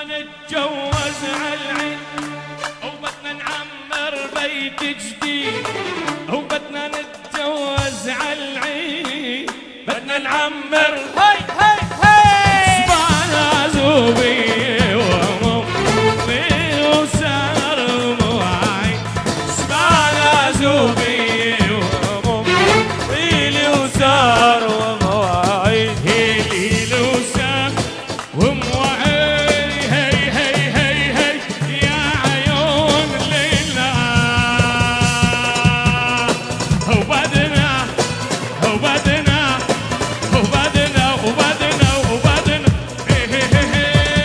نتجوز عالعين وبدنا نعمر بيت جديد، وبدنا نتجوز عالعين، بدنا نعمر هاي هاي هاي سبعنا زوبي ومومي وسهر وموعي، سبعنا زوبي ومومي وسهر وموعي، ليل وسهر وموعي. وبدنا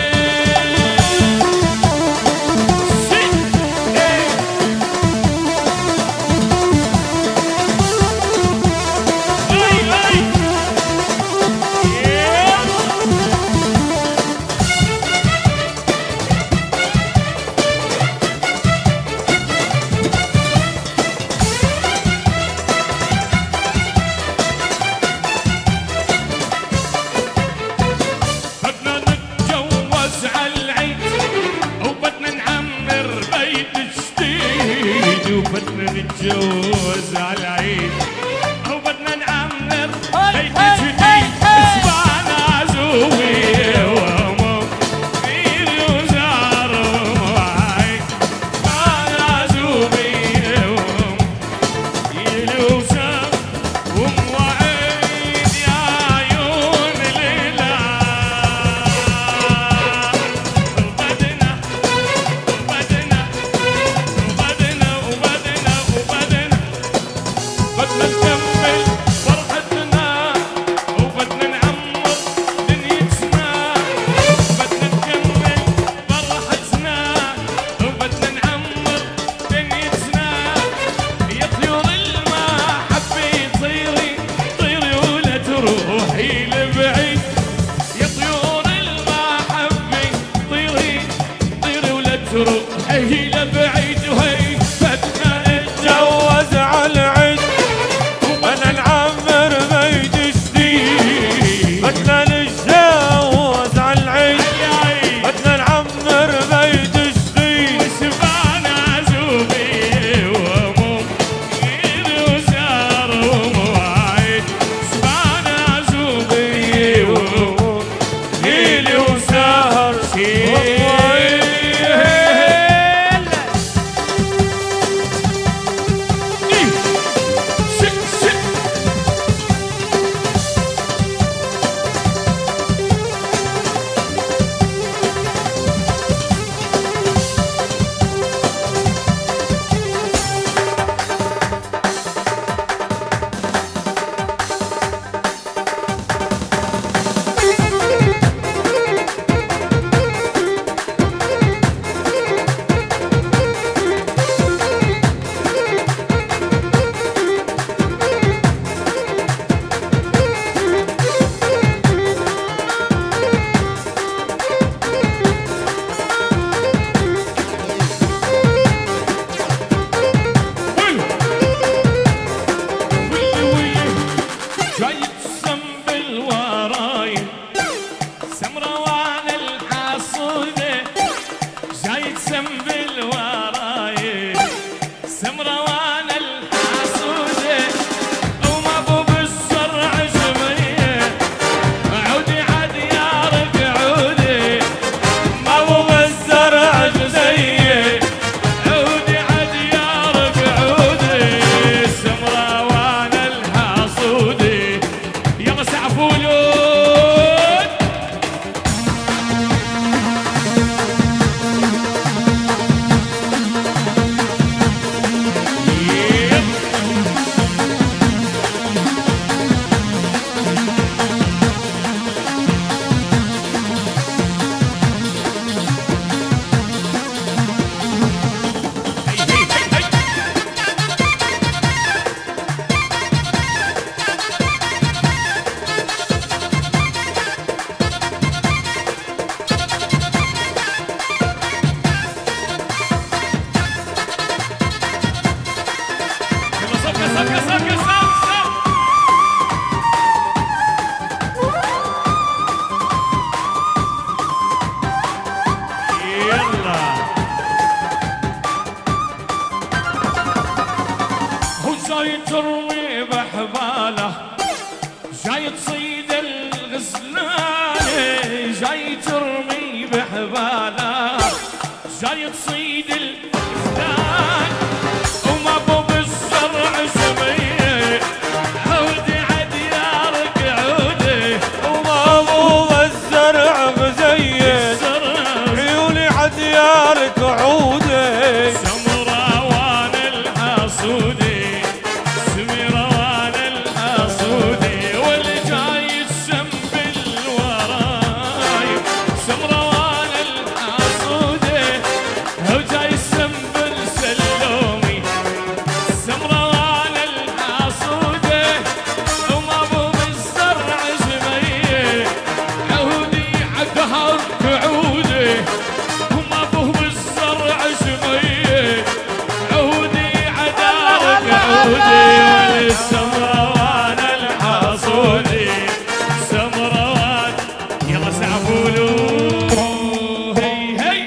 ترمي بحباله جاي تصيد الإسلام وما بو بالزرع سميه عودي عديارك عودي وما بو بالزرع مزين عيوني عديارك عودي سمراوان الحصودي سمراوان الحصودي واللي جاي السنبل وراي سمراوان الحصودي هو جاي السنبل سلومي سمراوان الحصودي وما بو بالزرع جميه عودي عدهرك عودي وما بو بالزرع جميه عودي عدارك عودي والسمراوان الحصودي سمراوان يلا سعفولو هي هي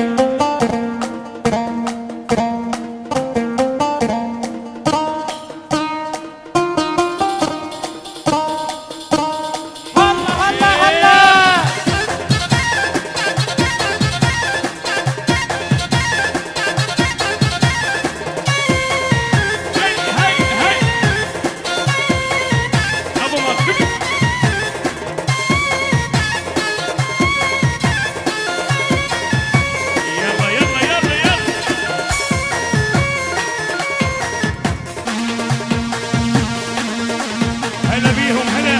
هلا هلا هلا هي هي ابو مكتوب يلا يلا يلا يلا هلا بيهم هلا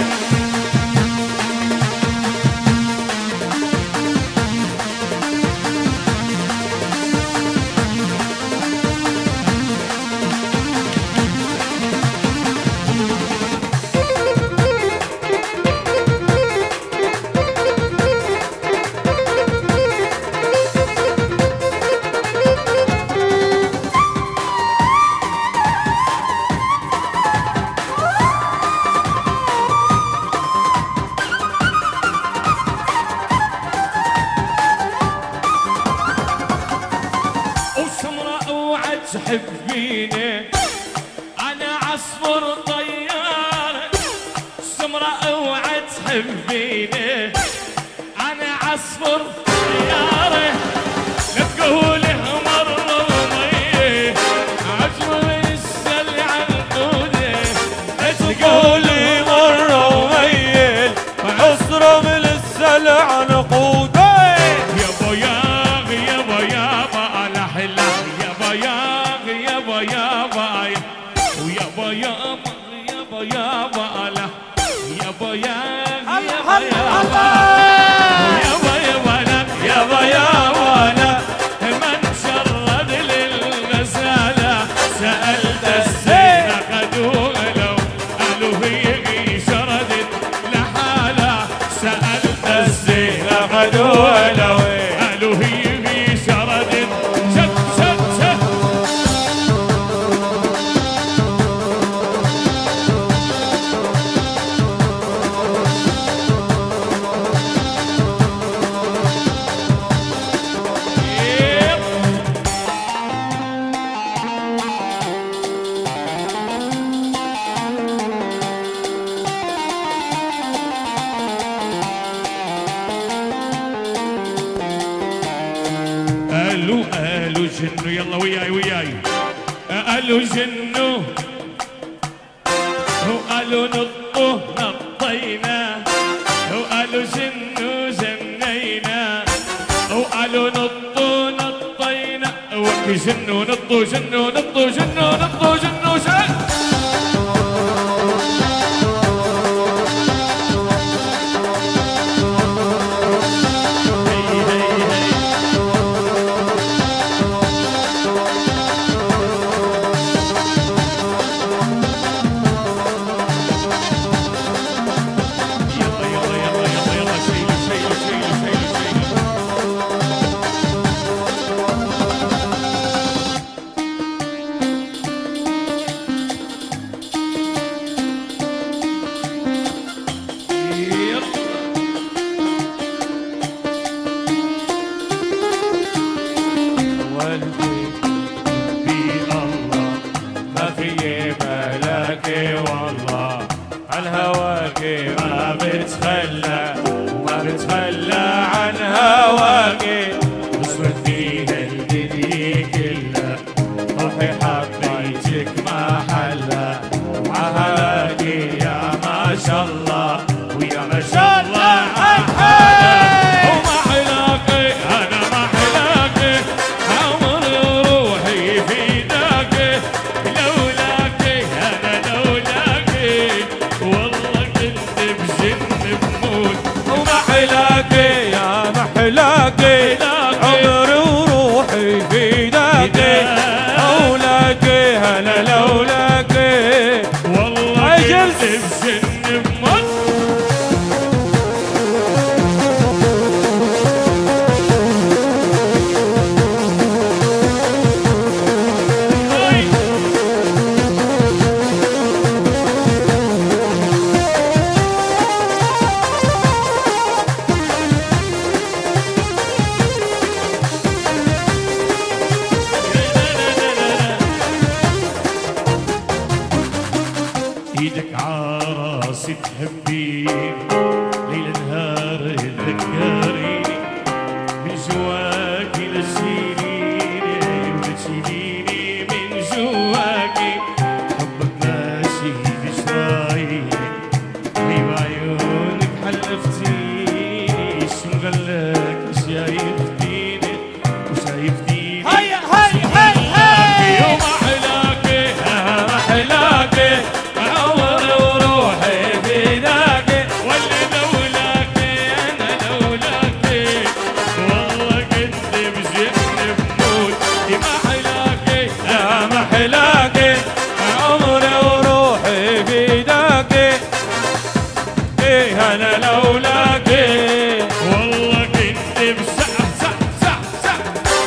وسمراء اوعى تحبيني انا عصفور طيار سمراء اوعى تحبيني انا عصفور طيار لا تقولي مره وميه عجبني السلع الدودي لا تقولي مرة وميل عصرة من السلع نقودي يا بياغ يا بيابا على حلا يا بياغ يا بيابا ويا بيابا يا بيابا على يا بياغ يا بيابا يا بيابا لك يا بيابا لك من شرد للغزالة سألت الزينة خدوه لو قالوا هي شردت لحالة سألت الزينة خدوه لو قالوا هي شردت شد شد شد قالوا جنو يلا وياي وياي قالوا جنو وقالوا نطوا نطينا وقالوا جنو جنينا وقالوا نطوا نطينا وكي جنو نطوا جنو نطوا جنو نطوا جنو شا مولاك عمري وروحي بيدك مولاك هلا لولاك والله عجلت بسن بموت. ايدك عراسي تحبيني ليل نهار تذكريني من جواكي لا تشيليني ولا تشيليني من جواكي حبك ماشي في شراييني لي بعيونك حلفتيني شنغلك شايفتيني وشايفتيني هيا هيا هيا يوم أحلاكي محلاك عمري وروحي بيدك واللي لولاكي أنا لولاكي والله كنت بجن بموت يا محلاكي يا محلاك عمري وروحي بيدك ايه انا لولاك والله كنت بسح سح سح سح.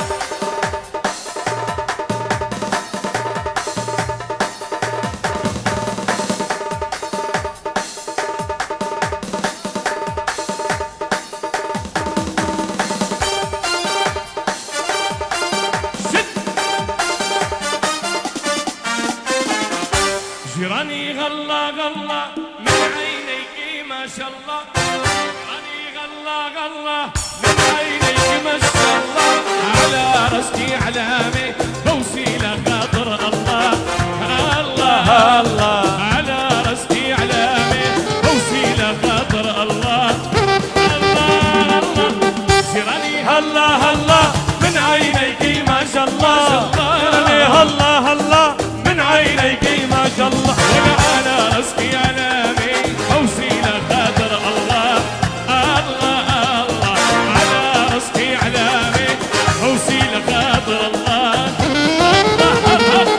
جيراني غلا غلا من عينيك ما شاء الله جيراني غلا غلا من عينيك ما شاء الله على راسي علامي بوسيلة خاطر الله الله الله على راسي علامي بوسيلة خاطر الله الله الله جيراني هلا هلا من عينيك ما شاء الله الله. هلا هلا من عينيك ما شاء الله على راسي علامي بوسيلة خاطر الله الله الله على راسي علامي بوسيلة خاطر الله الله.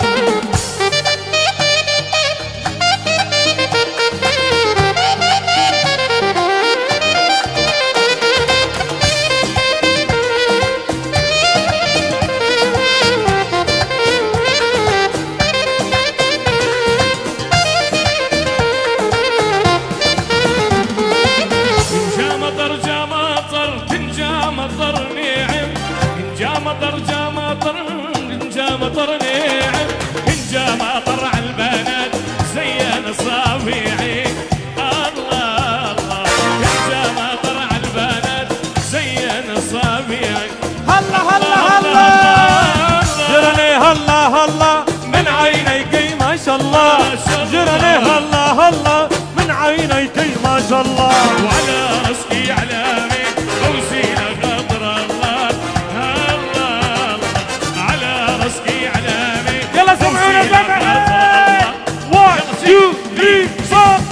مطر ناعم إن جا مطر عالبنات زين صابيعي الله الله إن جا مطر عالبنات زين صابيعي هلا هلا هلا جرني هلا هلا من عينيك ما شاء الله جرني هلا هلا من عينيك ما شاء الله وعلى راسي علامي بوسيلة خاطر الله الله على راسي علامي يلا سمعونا جماعة 1 2 3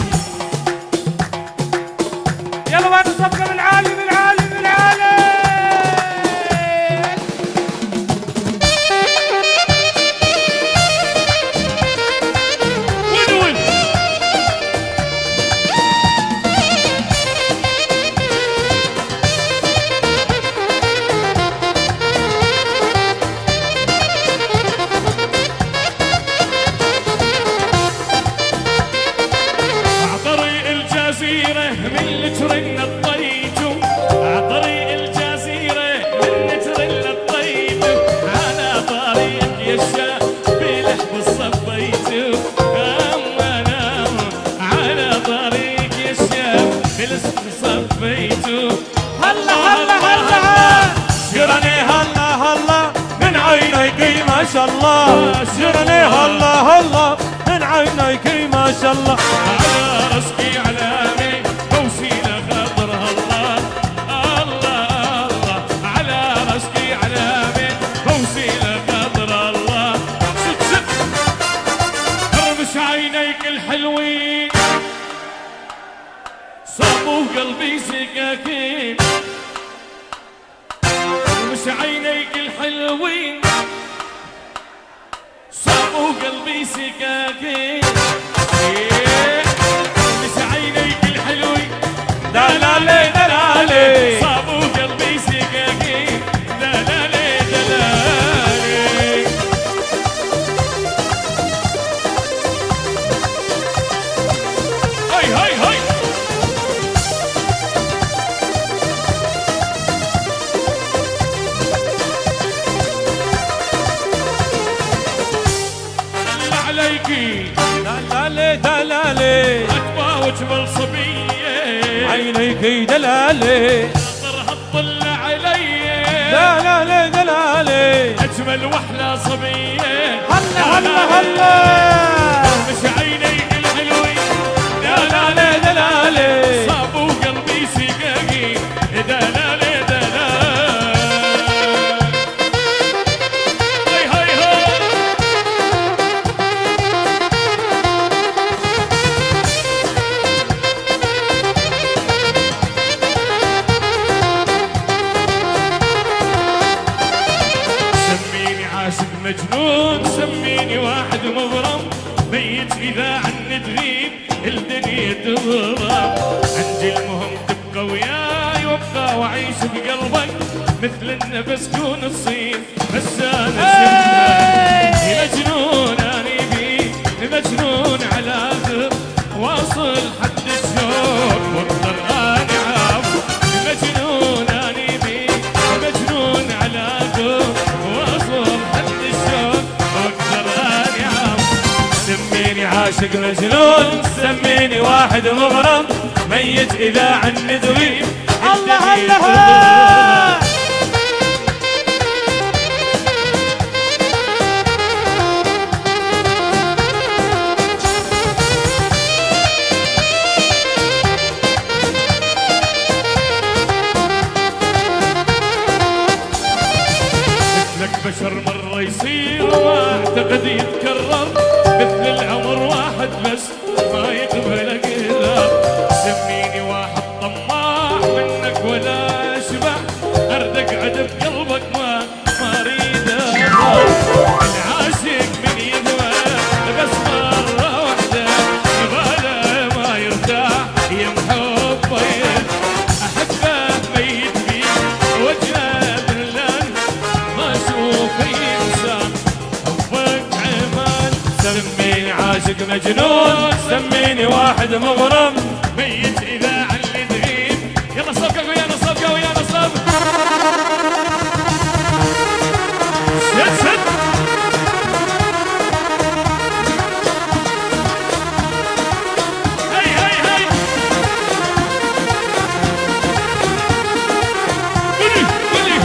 يلا وين الصفقة بالعالي بالعالي بالعالي وين عطري الجزيرة من لترن الطيتو عطري الجزيرة من لترن الطيتو على طريق يشا بلحب صبيتو أنا على طريق يشا بلحب صبيتو هلا هلا هلا جرني هلا هلا من عينيك ما شاء الله جرني هلا هلا من عينيك ما شاء الله على راسي علامي بوسيلة خاطرها الله الله الله على راسي علامي بوسيلة خاطرها الله ست ست خربش عينيك الحلوين صابوا قلبي سكاكين مش عينيك الحلوين صابوا قلبي سكاكين مش عينيك الحلوين دلالي دلالي صابوا قلبي سكاكين دلالي دلالي هاي هاي هاي دلالي دلالي أتباوج بالصبية عينيك دلالي نظرها تطل علي دلالي دلالي أجمل وأحلى صبية هلا هلا هلا مش عينيك الحلوين دلالي دلالي صابوا قلبي سقاقي دلالي دلالي هاي هاي هاي سميني عاشق مجنون سميني واحد مغرم ميت إذا عني تغيب الدنيا تضرب عندي المهم تبقى وياي وابقى وأعيش بقلبك مثل النفس كون الصيف بس أنا مجنون أنا بيك مجنون على آخر واصل حد الشوق واقدر أنا عافو مجنون أنا بيك مجنون على آخر واصل حد الشوق واقدر أنا عافو سميني عاشق مجنون سميني واحد مغرم ميت إذا عني ذويب الله الله مثلك بشر مرة يصير ما اعتقد يتكرر مثل العمر واحد بس ما يقبل قرار سميني واحد طماع منك ولا اشبع ارد اقعد بقلبك ما اريد العاشق من يدوى بس مرة واحدة يباله ما يرتاح يمحب احبه ميت فيه وجهه ذلان ما اشوف انسان حبك عمال سميني عاشق مجنون سميني واحد مغرم ميت اذا علي تغيب يلا صفقه ويانا صفقه ويانا صفقه سد سد هاي هاي هاي قولي قولي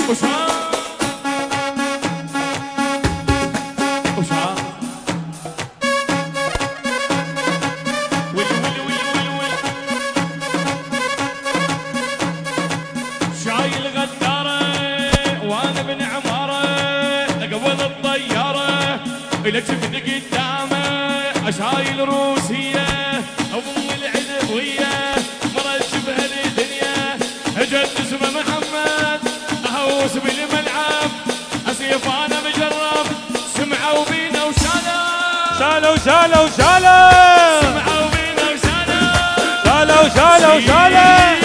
شايل غدارة وانا ابن عمارة اقبل الطيارة الى جبني قدامه اشايل روسية ام العذبوية مرت بهالدنيا اجت اسمه محمد اهوس بالملعب اسيف انا مجرب سمعوا بينا وشالوا شالوا شالوا شالوا سمعوا بينا وشالوا شالوا شالوا شالوا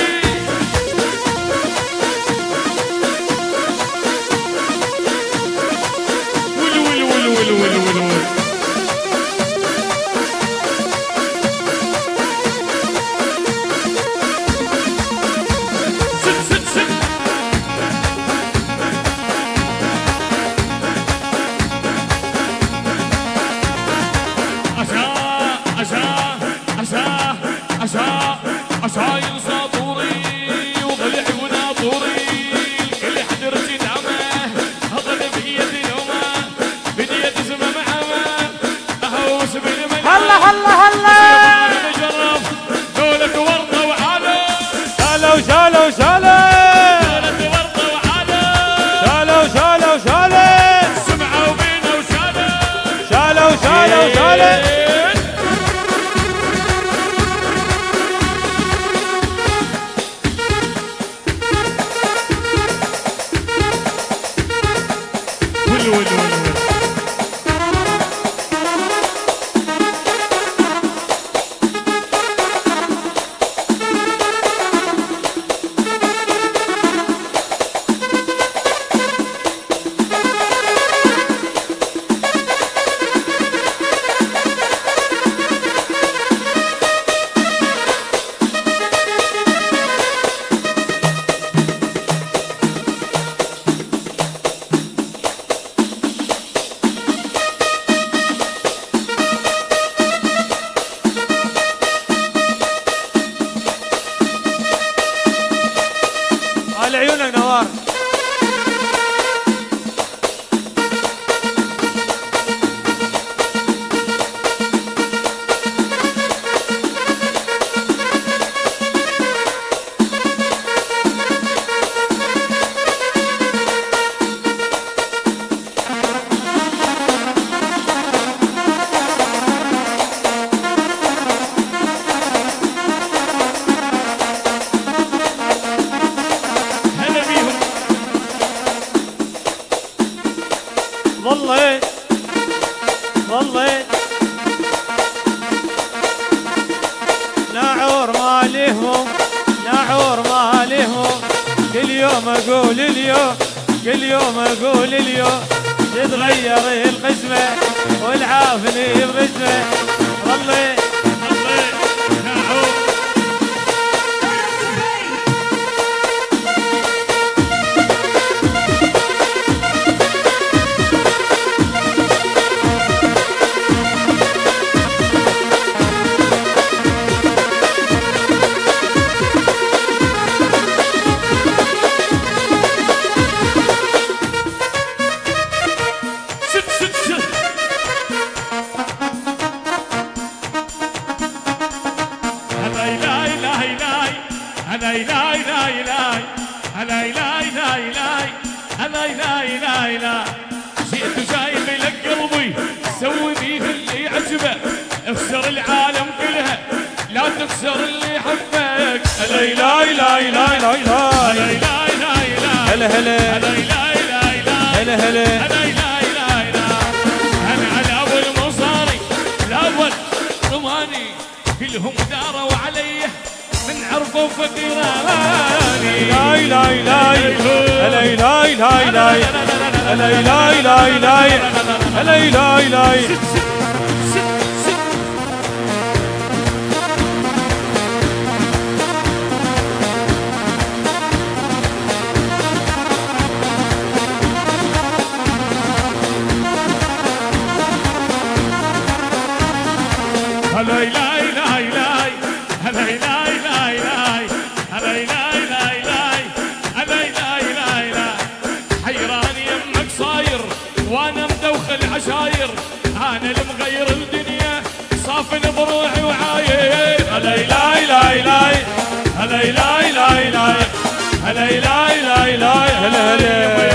عشايل ساطوري وضلع وناطوري الكل حدر جدامه هضل بيد يومه بديت اسمه محمد اهوس بالملعب هلا هلا هلا نجرب دولة ورطة وعالم شالوا شالوا شالوا دولة ورطة وعالم شالوا شالوا شالوا سمعوا بينا وشالوا شالوا شالوا شالوا على عيونك نوار ظليت ظليت ناعور ما لهم ناعور ما لهم كل يوم اقول اليوم كل يوم اقول اليوم تتغير القسمة والعافني بغسمة ظليت ناعور جئت جايب لك قلبي سوي فيه اللي عجبه اخسر العالم كلها لا تخسر اللي يحبك لا لا لا لا لا هلا هلا هلا هلا انا على ابو المصاري الاول ضماني كلهم داروا علي من عرفوا فقيراني لا لا لا لا لا لا لا لا لا لا لا لا عشاير، انا المغير الدنيا صافن بروحي وعاير. هلا لا لا لا هلا لا لا لا هلا لا لا لا هلا هلا.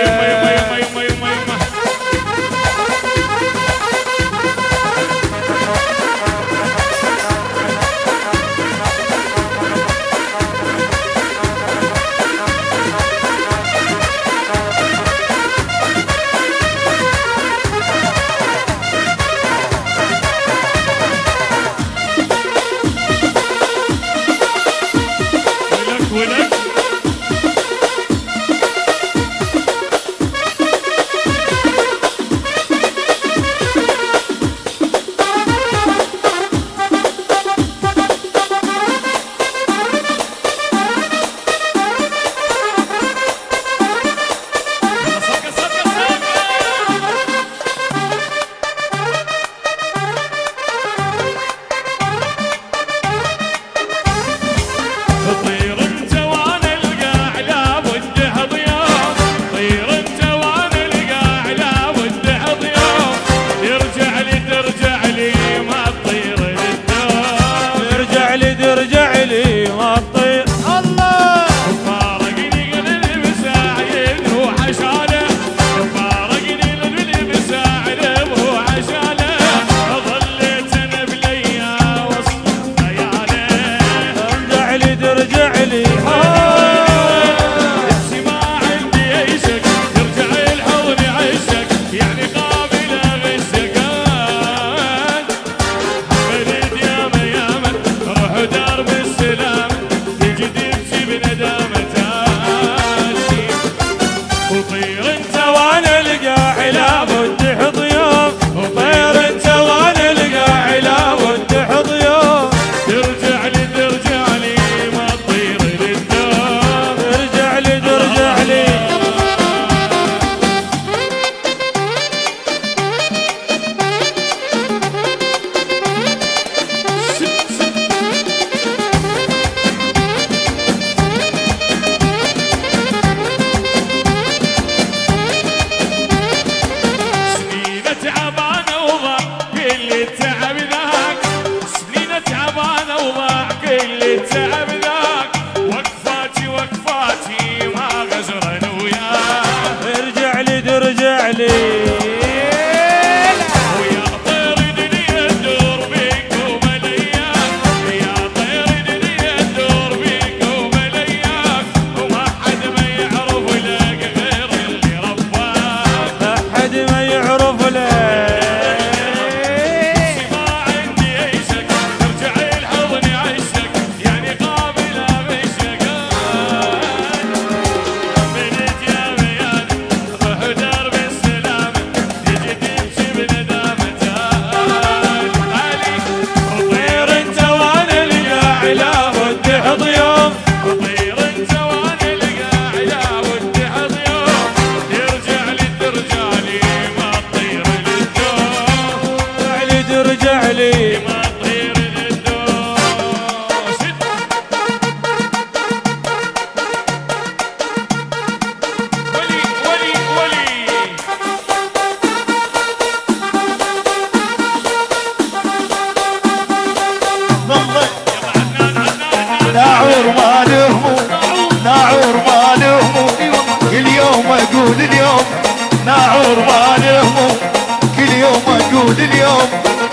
ناعور ما نهمو كل يوم اقول اليوم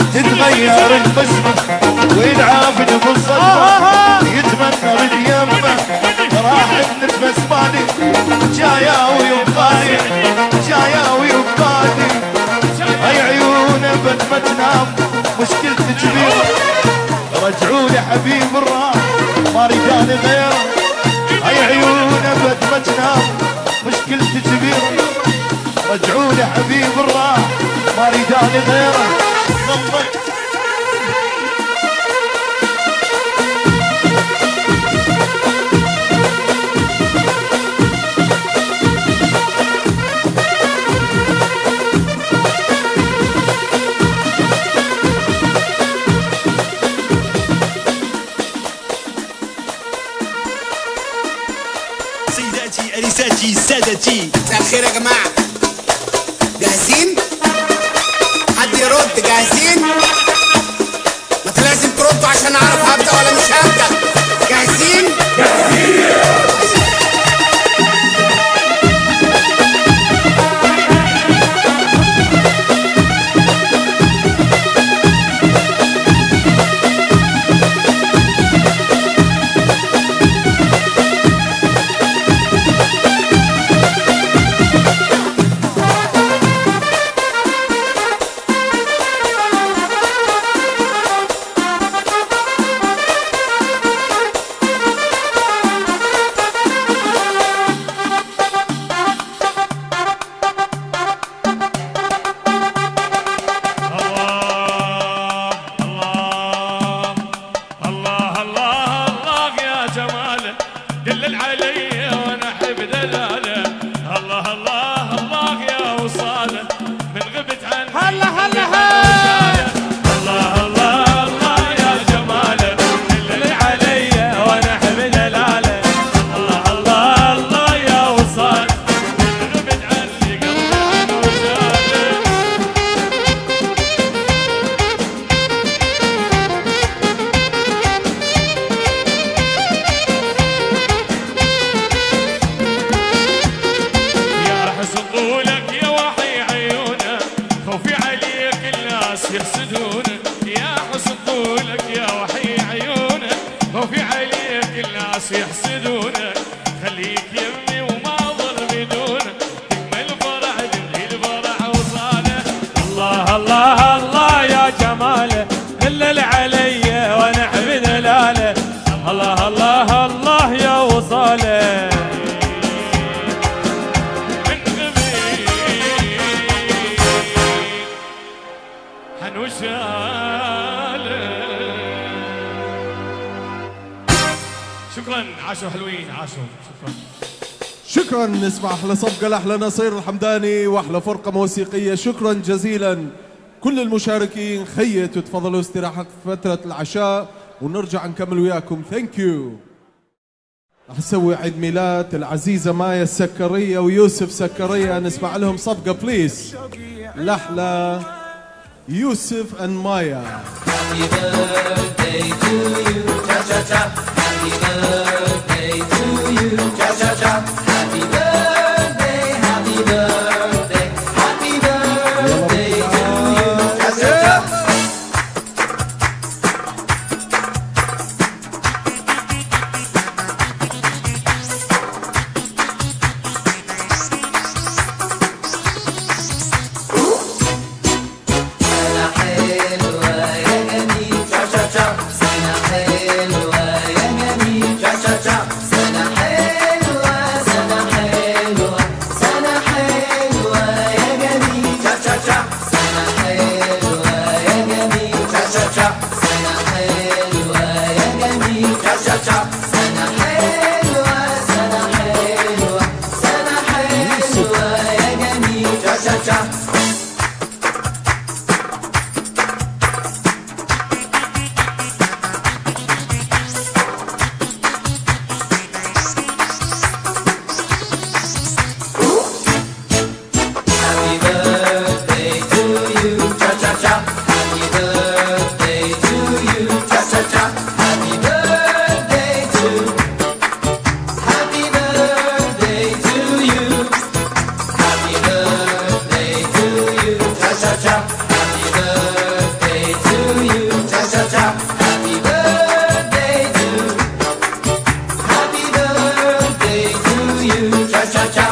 تتغير القسمة ويلعب بالصدمة يتمنى باليمة راح بنفس مالي جايا ويبقالي جايا ويبقالي هاي عيون بد ما تنام مشكلتي كبيرة رجعوا لي حبيب الراح ما رجال غيره هاي عيون بد ما تنام مشكلتي كبيرة رجعوا لي حبيب الراح ما رجال غيره سيداتي انساتي سادتي مساء الخير يا جماعه جاهزين يرد. جاهزين؟ ما انت لازم تردوا عشان اعرف هبدا ولا مش هبدا. جاهزين؟ جاهزين. يحسدونك خليك يمي وما ضل بدونك تكمل فرح جميل فرح وصاله. الله الله الله يا جماله دلل علي وانا احمد هلاله. الله الله الله يا وصاله من غبي حنوشاله. شكرا عاشوا حلوين عاشوا. شكرا. نسمع احلى صفقه لاحلى نصير الحمداني واحلى فرقه موسيقيه. شكرا جزيلا كل المشاركين. خيتوا تفضلوا استراحه فتره العشاء ونرجع نكمل وياكم. ثانك يو. راح نسوي عيد ميلاد العزيزه مايا السكريه ويوسف سكريه. نسمع لهم صفقه بليز لاحلى يوسف اند مايا. Happy birthday to you, cha cha cha. Happy birthday to you, cha cha cha. Happy birthday, happy birthday, happy birthday to you, cha cha cha. سنة حلوة يا جميل، cha cha cha. سنة حلوة يا جميل، cha cha cha. سنة حلوة، سنة حلوة، سنة حلوة يا جميل، cha cha cha. سنة حلوة يا جميل، cha cha cha. سنة حلوة يا جميل، cha cha cha. سنة حلوة، سنة حلوة، سنة حلوة يا جميل، cha cha cha. Happy birthday to you, cha cha cha. Happy birthday to you, cha cha cha. Happy birthday to. Happy birthday to you. Happy birthday to you, cha cha cha. Happy birthday to you, cha cha cha. Happy birthday to. Happy birthday to you, cha cha cha.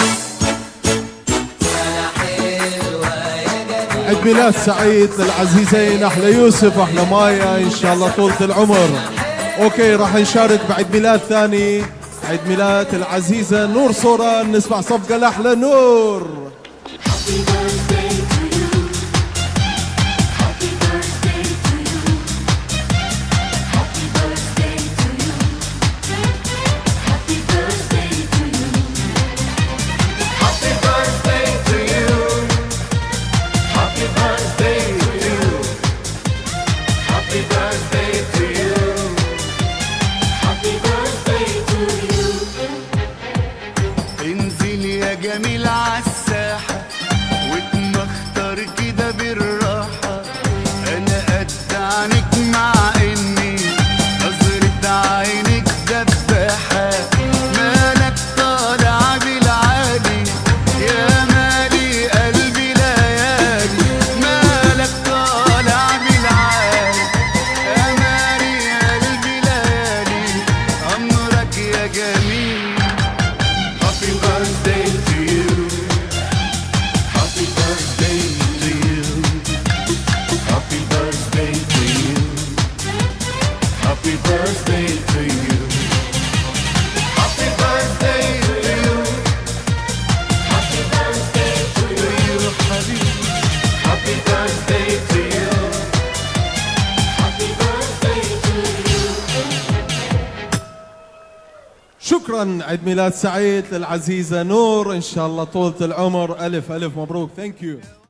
عيد ميلاد سعيد للعزيزين احلى يوسف واحلى مايا. ان شاء الله طولة العمر. اوكي راح نشارك بعيد ميلاد ثاني. عيد ميلاد العزيزة نور صوران. نسمع صفقة لاحلى نور. انزل يا جميل عالساحة واتمختر كده بالراحة. جميل. Happy birthday to you. Happy birthday to you. Happy birthday to you. Happy birthday to you. Happy birthday to you. Happy birthday to you, حبيبي. Happy birthday to you. Happy birthday to you. شكرا، عيد ميلاد سعيد للعزيزة نور، إن شاء الله طولة العمر. ألف ألف مبروك. ثانك يو.